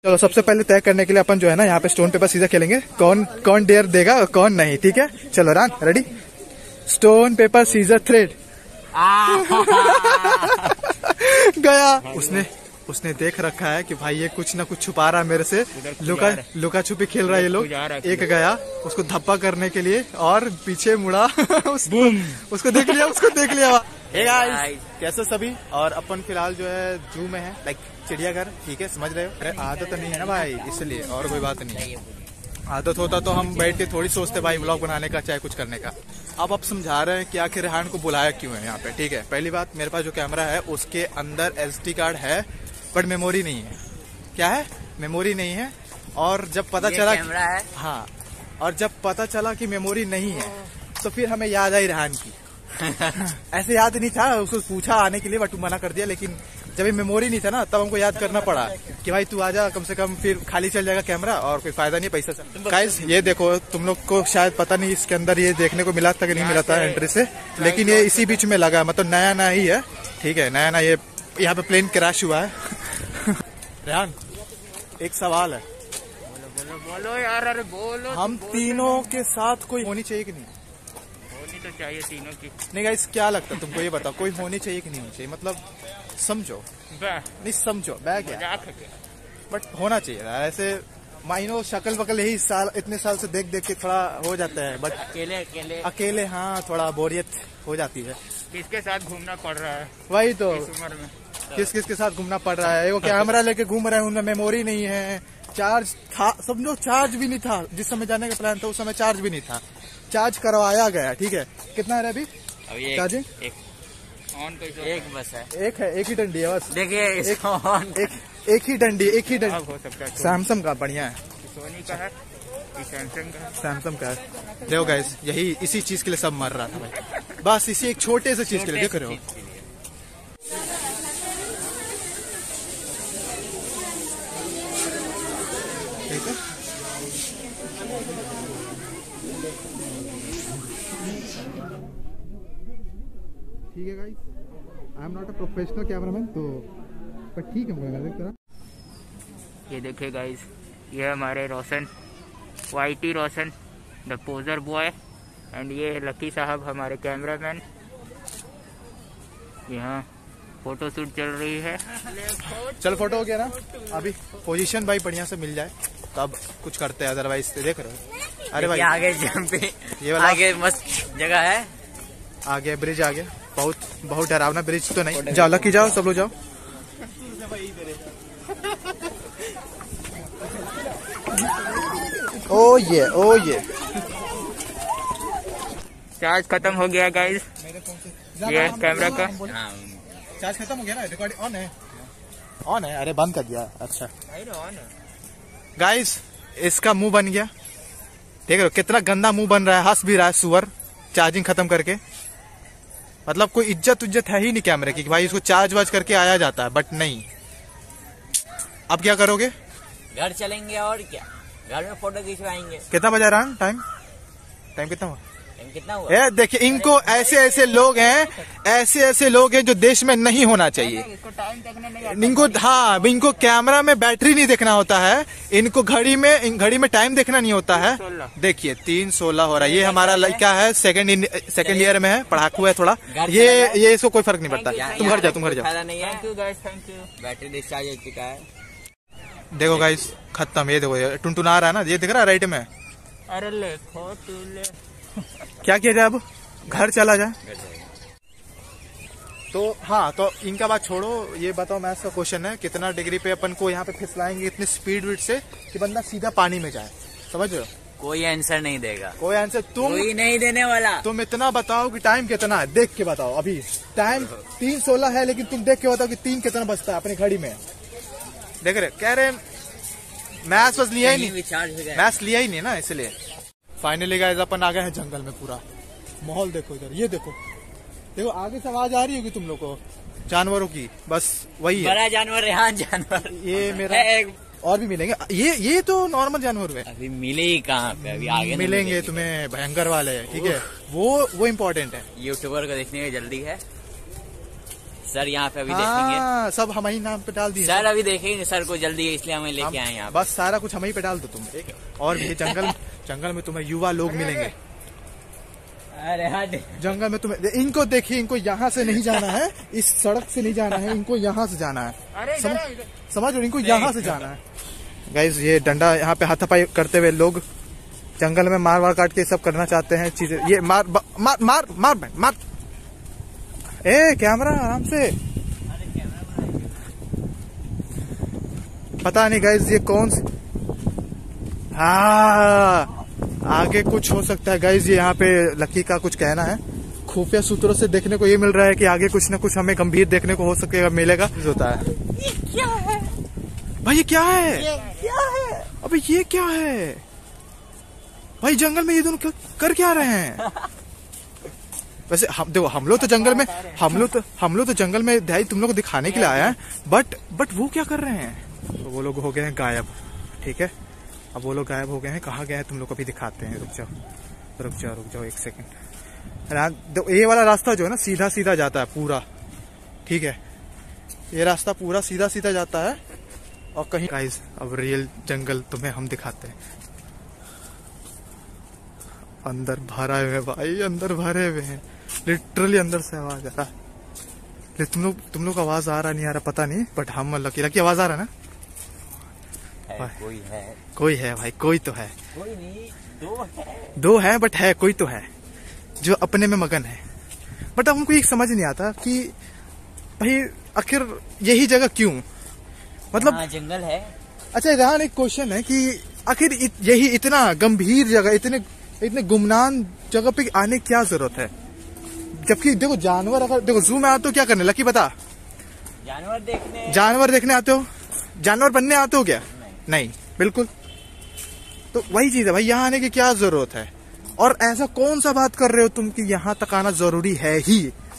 चलो सबसे पहले तय करने के लिए अपन जो है ना यहाँ पे स्टोन पेपर सीजर खेलेंगे, कौन कौन डेयर देगा और कौन नहीं, ठीक है। चलो रान ready, stone paper scissor thread. गया। उसने देख रखा है कि भाई ये कुछ ना कुछ छुपा रहा है मेरे से, लुका छुपी खेल रहा है ये लोग। एक गया उसको धप्पा करने के लिए और पीछे मुड़ा। उसको देख लिया। हे गाइस, कैसे सभी। और अपन फिलहाल जो है जू में है, लाइक चिड़ियाघर, ठीक है, समझ रहे हो। अरे आदत तो नहीं है ना भाई, इसलिए, और कोई बात नहीं है। आदत होता तो हम बैठ के थोड़ी सोचते भाई व्लॉग बनाने का, चाहे कुछ करने का। अब आप समझा रहे हैं कि आखिर रेहान को बुलाया क्यों है यहाँ पे, ठीक है। पहली बात, मेरे पास जो कैमरा है उसके अंदर SD कार्ड है बट मेमोरी नहीं है। क्या है? मेमोरी नहीं है। और जब पता चला कैमरा है, हाँ, और जब पता चला कि मेमोरी नहीं है तो फिर हमें याद आई रेहान की। ऐसे याद नहीं था, उसको पूछा आने के लिए बट मना कर दिया, लेकिन जब ये मेमोरी नहीं था ना तब हमको याद करना पड़ा कि भाई तू आजा, कम से कम फिर खाली चल जाएगा कैमरा और कोई फायदा नहीं पैसा से। गाइस ये देखो, तुम लोग को शायद पता नहीं इसके अंदर ये देखने को मिला था कि नहीं मिला था एंट्री से, लेकिन ये इसी बीच में लगा, मतलब नया ही है, ठीक है, नया ये यहाँ पे प्लेन क्रैश हुआ है। रेहान एक सवाल है, बोलो यार, अरे बोलो। हम तीनों के साथ कोई होनी चाहिए कि नहीं? होनी तो चाहिए तीनों की। नहीं गाइस, क्या लगता है तुमको, ये बताओ, कोई होनी चाहिए कि नहीं होनी चाहिए? मतलब समझो, नहीं समझो बैग है बट होना चाहिए ऐसे। माइनो शक्ल वकल यही साल, इतने साल से देख के थोड़ा हो जाता है, बट अकेले हाँ थोड़ा बोरियत हो जाती है। किसके साथ घूमना पड़ रहा है वही तो, इस उम्र में किस के साथ घूमना पड़ रहा है। वो कैमरा लेके घूम रहे हैं, उनमें मेमोरी नहीं है, चार्ज था, समझो चार्ज भी नहीं था, जिस समय जाने का प्लान था उस समय चार्ज भी नहीं था, चार्ज करवाया गया, ठीक है। कितना है अभी चार्जिंग? एक बस है, एक ही डंडी है बस। देखिए एक ही डंडी हो सकता है। सैमसंग का बढ़िया है, सोनी का है, सैमसंग का है। देखो गाइस, यही इसी चीज के लिए सब मर रहा था भाई, बस इसी एक छोटे से चीज के लिए, देख रहे हो। ठीक है, ठीक है guys, I am not a professional cameraman तो, पर ठीक है मुझे देख तरह। ये देखिए गाइस, ये हमारे Roshan, YT Roshan the poser boy, and ये लकी साहब हमारे कैमरामैन। यहाँ फोटो शूट चल रही है। चल फोटो हो गया ना, अभी पोजीशन भाई बढ़िया से मिल जाए तब कुछ करते हैं, अदरवाइज देख रहे हो। अरे भाई आगे जंप, ये वाला आगे मस्त जगह है, आगे ब्रिज, आगे बहुत डरावना ब्रिज तो नहीं। जाओ लकी, जाओ सब लोग जाओ। ओ ये चार्ज खत्म हो गया गाइस, ये कैमरा का चार्ज खत्म हो गया ना, रिकॉर्डिंग ऑन है, अरे बंद कर दिया, अच्छा ऑन है गाइस। इसका मुंह बन गया, देख रहे हो कितना गंदा मुंह बन रहा है, हंस भी रहा है सुअर चार्जिंग खत्म करके। मतलब कोई इज्जत है ही नहीं कैमरे की कि भाई इसको चार्ज वार्ज करके आया जाता है, बट नहीं। अब क्या करोगे? घर चलेंगे और क्या, घर में फोटो खिंचवाएंगे। कितना बजा रहा है टाइम कितना हुआ? कितना हुआ? देखिए, इनको ऐसे लोग हैं जो देश में नहीं होना चाहिए। इसको टाइम देखने नहीं आता। इनको कैमरा में बैटरी नहीं देखना होता है, इनको घड़ी में टाइम देखना नहीं होता है। देखिए 3:16 हो रहा है, ये हमारा लड़का है, सेकंड ईयर में है, पढ़ाकू है थोड़ा, ये इसको कोई फर्क नहीं पड़ता। तुम घर जाओ। Thank you guys, thank you. Battery discharge हो चुका है। देखो गाइस खत्म, ये देखो ये टुनटुना रहा है ना, ये दिख रहा है राइट में। अरे ले खो तू ले। क्या किया जाए अब? घर चला जाए तो हाँ, तो इनका बात छोड़ो, ये बताओ मैथ्स का क्वेश्चन है, कितना डिग्री पे अपन को यहाँ पे फिसलाएंगे इतनी स्पीड से कि बंदा सीधा पानी में जाए, समझ रहे हो? कोई आंसर नहीं देगा, कोई आंसर कोई नहीं देने वाला। तुम इतना बताओ कि टाइम कितना है, देख के बताओ। अभी टाइम 3:16 है, लेकिन तुम देख के बताओ कि 3 कितना बजता है अपनी घड़ी में। देख रहे, कह रहे मैथ्स बस लिया ही नहीं, मैथ्स लिया ही नहीं ना, इसलिए। फाइनली गाइस अपन आ गए हैं जंगल में। पूरा माहौल देखो इधर, ये देखो आगे से आवाज आ रही होगी तुम लोग को जानवरों की, बस वही है। बड़ा जानवर, रेहान जानवर, ये मेरा और भी मिलेंगे, ये तो नॉर्मल जानवर हुए, अभी मिले ही कहाँ पे, अभी आगे मिलेंगे तुम्हें भयंकर वाले, ठीक है, वो इम्पोर्टेंट है। यूट्यूबर को देखने की जल्दी है। सर यहाँ पे अभी देखेंगे। सब हम ही नाम पे डाल दिए सर, अभी देखेंगे सर को जल्दी, इसलिए हमें लेके आए यहाँ। बस सारा कुछ हम ही पे डाल दो तुम। और भी जंगल में तुम्हें युवा लोग मिलेंगे। अरे हाँ, जंगल में तुम्हें, इनको देखिए, इनको यहाँ से नहीं जाना है, इस सड़क से नहीं जाना है, इनको यहाँ से जाना है। समझ इनको यहाँ से जाना है। गाइस, ये डंडा यहाँ पे हाथापाई करते हुए लोग जंगल में मार काट के सब करना चाहते हैं चीजें। ये मार मार मार मार मार। ए कैमरा आराम से। पता नहीं गाइस ये कौन सी, हाँ आगे कुछ हो सकता है गाइस। ये यहाँ पे लकी का कुछ कहना है, खुफिया सूत्रों से देखने को ये मिल रहा है कि आगे कुछ न कुछ हमें गंभीर देखने को हो सकेगा, मिलेगा। होता है ये क्या है भाई, ये क्या है, ये क्या है, अबे ये क्या है भाई, जंगल में ये दोनों कर क्या रहे हैं। वैसे हम देखो, हम लोग तो जंगल में, हम लोग तो जंगल में ध्यान तुम लोग को दिखाने के लिए आया है, बट वो क्या कर रहे हैं। तो वो लोग हो गए हैं गायब, ठीक है। अब वो लोग गायब हो गए हैं, कहाँ गए हैं तुम लोग को भी दिखाते हैं। रुक जाओ एक सेकंड। ये वाला रास्ता जो है ना, सीधा सीधा जाता है पूरा, ठीक है। ये रास्ता पूरा सीधा सीधा जाता है। और कहीं गाइस, अब रियल जंगल तुम्हें हम दिखाते हैं। अंदर भरा हुए भाई, अंदर भरे हुए हैं, लिटरली अंदर से आवाज आ रहा है। तुम लोग आवाज आ रहा नहीं आ रहा पता नहीं, बट हम लकी आवाज आ रहा है ना। कोई है भाई, कोई तो है, कोई नहीं, दो है बट है, कोई तो है जो अपने में मगन है। बट अब हमको एक समझ नहीं आता कि भाई आखिर यही जगह क्यों, मतलब जंगल है। अच्छा यहाँ एक क्वेश्चन है कि आखिर यही इतना गंभीर जगह, इतने गुमनाम जगह पे आने की क्या जरूरत है। जबकि देखो जानवर, अगर देखो जू में आते हो क्या करने, लकी बता। जानवर देखने आते हो, जानवर बनने आते हो क्या। नहीं बिल्कुल। तो वही चीज है भाई, यहाँ आने की क्या जरूरत है। और ऐसा कौन सा बात कर रहे हो तुम कि यहाँ तक आना जरूरी है ही।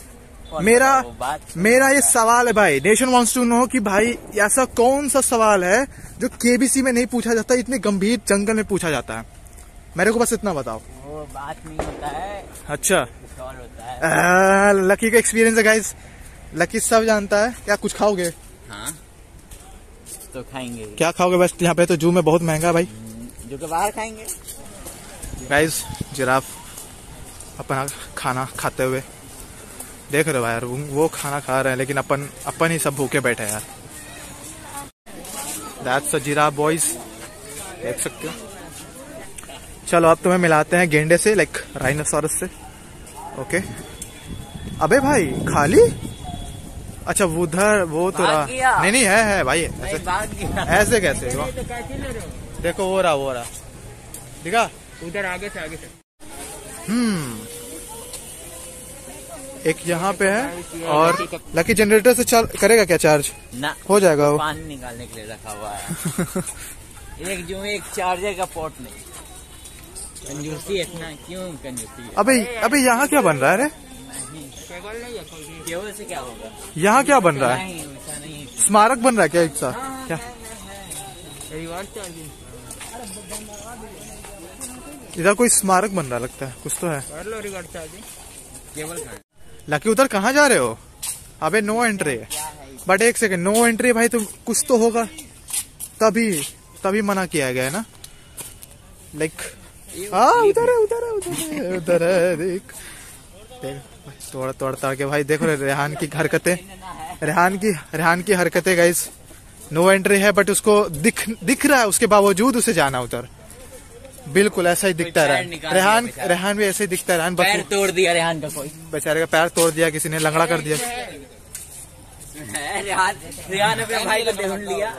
मेरा ये सवाल है भाई, नेशन वांट्स टू नो कि भाई ऐसा कौन सा सवाल है जो केबीसी में नहीं पूछा जाता, इतने गंभीर जंगल में पूछा जाता है। मेरे को बस इतना बताओ। वो बात नहीं होता है। अच्छा, होता है। लकी का एक्सपीरियंस है गाइस, लकी सब जानता है। क्या कुछ खाओगे। हाँ तो खाएंगे। क्या खाओगे। बस यहाँ पे तो जू में बहुत महंगा है भाई, जो के बाहर खाएंगे। गाइस जिराफ अपना खाना खाते हुए देख रहे हो यार, वो खाना खा रहे हैं लेकिन अपन ही सब भूखे बैठे हैं यार। दैट्स अ जिराफ बॉयज, देख सकते हो। चलो अब तुम्हें मिलाते हैं गेंडे से, लाइक राइनोसोरस से। ओके। अबे भाई खाली, अच्छा वो उधर वो तो रहा, नहीं है भाई, ऐसे कैसे। देखो वो रहा दिखा उधर आगे से। एक यहाँ पे है। और लकी जनरेटर से करेगा क्या चार्ज ना, हो जाएगा वो। पानी निकालने के लिए रखा हुआ है। एक चार्जर का पोर्ट नहीं। कंजूसी इतना क्यों कंजूसी। अबे यहाँ क्या बन रहा है रे। केवल से क्या होगा। यहाँ क्या बन रहा है, स्मारक बन रहा है क्या एक सा। क्या इधर कोई स्मारक बन रहा लगता है, कुछ तो है। लकी उधर कहाँ जा रहे हो। अबे नो एंट्री है। बट एक सेकंड, नो एंट्री भाई, तो कुछ तो होगा, तभी मना किया गया है ना। लाइक हाँ उधर है देख तोड़ के भाई। देखो रेहान की हरकतें, रेहान की हरकतें गाइस। नो एंट्री है बट उसको दिख रहा है, उसके बावजूद उसे जाना उधर। बिल्कुल ऐसा ही दिखता है रेहान भी ऐसे ही दिखता है। रेहान पैर तोड़ दिया, रेहान का कोई बेचारे का पैर तोड़ दिया, किसी ने लंगड़ा कर दिया। रेहान अपने भाई को ढूंढ लिया।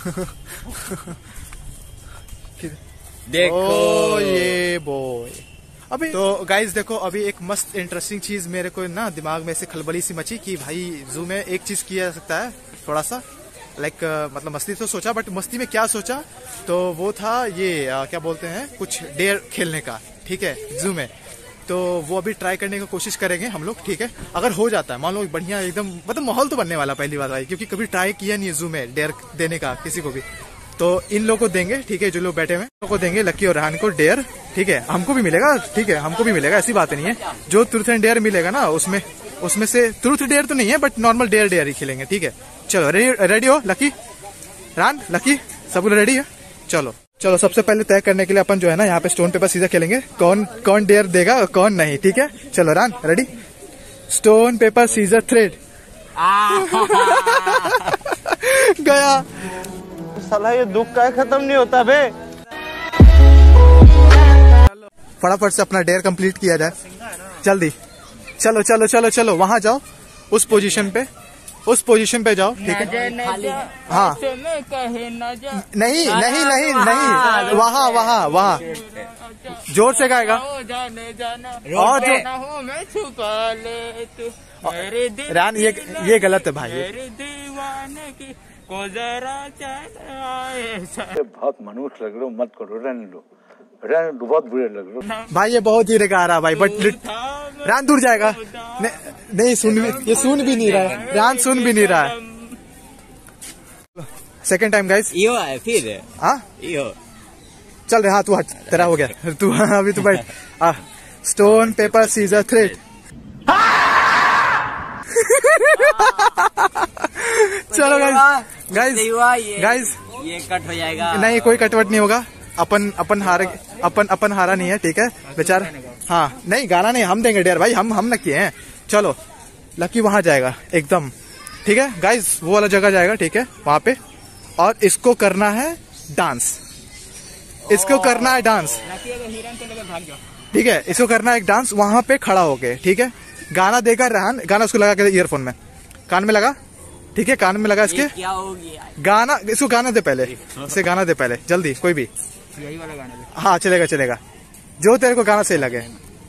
देखो ये बॉय। अभी तो गाइज देखो, अभी एक मस्त इंटरेस्टिंग चीज मेरे को ना दिमाग में से खलबली सी मची कि भाई जू में एक चीज किया जा सकता है थोड़ा सा, लाइक मतलब मस्ती तो सोचा, बट मस्ती में क्या सोचा तो वो था ये क्या बोलते हैं, कुछ डेयर खेलने का, ठीक है, जू में। तो वो अभी ट्राई करने की कोशिश करेंगे हम लोग, ठीक है। अगर हो जाता है मान लो बढ़िया एकदम, मतलब माहौल तो बनने वाला पहली बात भाई, क्योंकि कभी ट्राई किया नहीं है जू में डेयर देने का किसी को भी। तो इन लोगों को देंगे, ठीक है, जो लोग बैठे हुए हैं लोगों को देंगे, लकी और रेहान को डेयर, ठीक है, हमको भी मिलेगा, ठीक है, हमको भी मिलेगा, ऐसी बात नहीं है। जो ट्रूथ एंड डेयर मिलेगा ना उसमें से ट्रूथ डेयर तो नहीं है बट नॉर्मल डेयर ही खेलेंगे, ठीक है। चलो रेडी हो लकी, रेहान, लकी, सब लोग रेडी है? चलो सबसे पहले तय करने के लिए अपन जो है ना यहाँ पे स्टोन पेपर सीजर खेलेंगे, कौन डेयर देगा और कौन नहीं, ठीक है। चलो Rehan ready, stone paper scissor thread. गया साला, ये दुख का खत्म नहीं होता बे। फटाफट से अपना डेयर कंप्लीट किया जाए, जल्दी। चलो वहां जाओ, उस पोजीशन पे जाओ, ठीक है। हाँ नहीं, वहाँ जोर से गाएगा। और रान ये गलत है भाई, को जरा बहुत मनुष्य लग रहे हो, मत करो, रहने दो, बहुत बुरे लग रहे हो भाई। ये बहुत धीरे गा रहा भाई, बट रान दूर जाएगा। नहीं सुन भी नहीं रहा है, रान सुन भी नहीं रहा है। सेकंड टाइम गाइस, यो है फिर। हाँ यो चल रहे, हाँ तू हट, तेरा हो गया, तू अभी तू बैठ। Stone paper scissor thread. चलो गाइस ये कट हो जाएगा। नहीं, कोई कटवट नहीं होगा, अपन हारा नहीं है, ठीक है बेचारा। हाँ नहीं, गाना नहीं, हम देंगे डेयर भाई, हम न किए हैं। चलो लकी वहां जाएगा एकदम, ठीक है गाइस, वो वाला जगह जाएगा, ठीक है, वहां पे। और इसको करना है डांस, ठीक है, इसको करना है एक डांस वहां पे खड़ा होके, ठीक है। गाना देगा रेहान, गाना उसको लगा के ईयरफोन में, कान में लगा, ठीक है, कान में लगा इसके। क्या हो गया? गाना इसको गाना दे पहले, इसे गाना दे पहले, जल्दी, कोई भी। यही वाला गाना दे। हाँ चलेगा, जो तेरे को गाना सही लगे।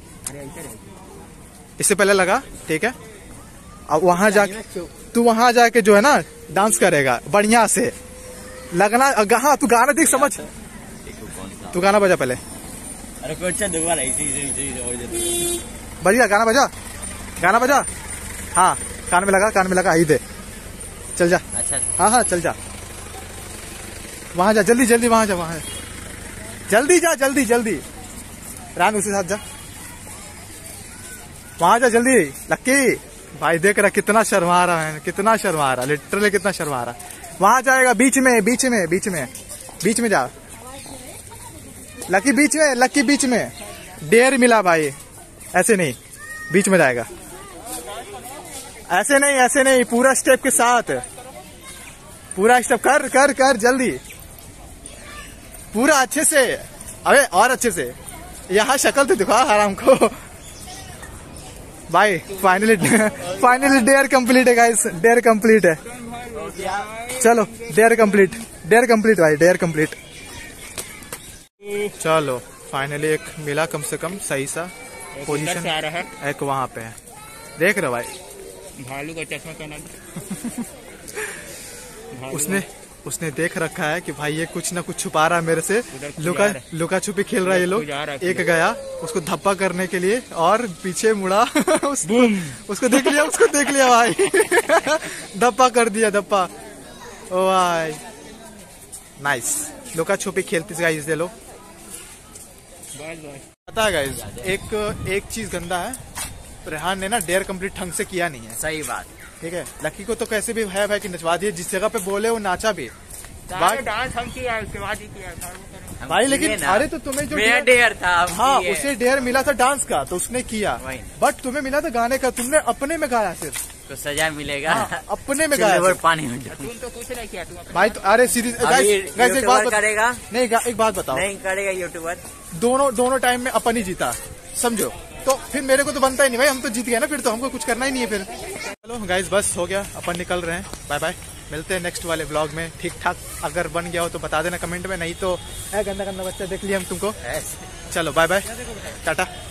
इससे पहले लगा, ठीक है। अब वहां जाके जो है ना डांस करेगा बढ़िया से, लगना। हाँ तू गाना देख, समझ, तू गाना बजा पहले। अरे दोबारा बढ़िया गाना बजा। हाँ कान में लगा, आई दे, चल जा। अच्छा हाँ चल जा, वहां जा, जल्दी वहां जा, जल्दी रान उसी साथ जा, वहां जा जल्दी। लक्की भाई देख रहा कितना शर्मा रहा है, लिटरली कितना शर्मा रहा। वहां जाएगा, बीच में जा लकी, बीच में डेयर मिला भाई, ऐसे नहीं, बीच में जाएगा, ऐसे नहीं, पूरा स्टेप के साथ, पूरा स्टेप कर जल्दी, पूरा अच्छे से। अबे और अच्छे से, यहाँ शक्ल तो दिखा हराम को भाई। फाइनली डेयर कंप्लीट है गाइस, डेयर कंप्लीट है। चलो डेयर कंप्लीट भाई, डेयर कंप्लीट। चलो फाइनली एक मिला कम से कम सही सा पोजीशन, एक वहां पे है, देख रहे भाई, भालू का चश्मा पहना। उसने देख रखा है कि भाई ये कुछ ना कुछ छुपा रहा है मेरे से, लुका छुपी खेल रहा है ये लोग। एक गया उसको धप्पा करने के लिए और पीछे मुड़ा, उसको देख लिया भाई। धप्पा कर दिया, ओ भाई नाइस। लुका छुपी खेलती गाइस ये लोग। पता है गाइस, एक चीज गंदा है, रेहान ने ना डेयर कंप्लीट ढंग से किया नहीं है। सही बात, ठीक है। लकी को तो कैसे भी है भाई कि नचवा दिए, जिस जगह पे बोले वो नाचा भी। डांस हम किया, उसके बाद ही किया भाई, लेकिन अरे तो तुम्हें जो डेयर था, हाँ उसे डेयर मिला था डांस का, तो उसने किया, बट तुम्हें मिला था गाने का, तुमने अपने में गाया सिर्फ, तो सजा मिलेगा। हाँ, अपने में गाया पानी में तुम तो कुछ नहीं किया तुम भाई। तो अरे सीरीज एक बात करेगा, नहीं एक बात बताओ, नहीं करेगा यूट्यूबर। दोनों टाइम में अपन ही जीता, समझो, तो फिर मेरे को तो बनता ही नहीं भाई, हम तो जीत गए ना, फिर तो हमको कुछ करना ही नहीं है फिर। चलो गाइस बस हो गया, अपन निकल रहे हैं, बाय बाय, मिलते हैं नेक्स्ट वाले व्लॉग में। ठीक ठाक अगर बन गया हो तो बता देना कमेंट में, नहीं तो गंदा बच्चा देख लिया हम तुमको। चलो बाय बाय, टाटा।